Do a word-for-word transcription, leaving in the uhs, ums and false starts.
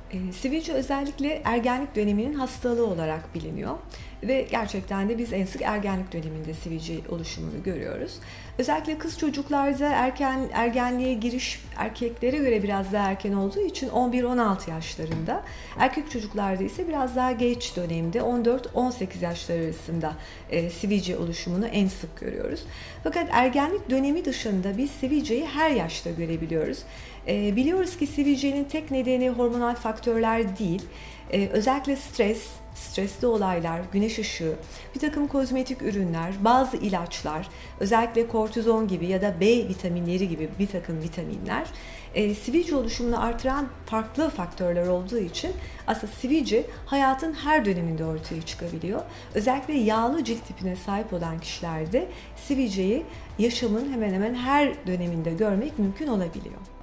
E, sivilce özellikle ergenlik döneminin hastalığı olarak biliniyor ve gerçekten de biz en sık ergenlik döneminde sivilce oluşumunu görüyoruz. Özellikle kız çocuklarda erken ergenliğe giriş erkeklere göre biraz daha erken olduğu için on bir on altı yaşlarında, erkek çocuklarda ise biraz daha geç dönemde on dört on sekiz yaşlar arasında e, sivilce oluşumunu en sık görüyoruz. Fakat ergenlik dönemi dışında biz sivilceyi her yaşta görebiliyoruz. E, biliyoruz ki sivilcenin tek nedeni hormonal faktörler değil, e, özellikle stres, stresli olaylar, güneş ışığı, bir takım kozmetik ürünler, bazı ilaçlar, özellikle kortizon gibi ya da B vitaminleri gibi bir takım vitaminler e, sivilce oluşumunu artıran farklı faktörler olduğu için aslında sivilce hayatın her döneminde ortaya çıkabiliyor. Özellikle yağlı cilt tipine sahip olan kişilerde sivilceyi yaşamın hemen hemen her döneminde görmek mümkün olabiliyor.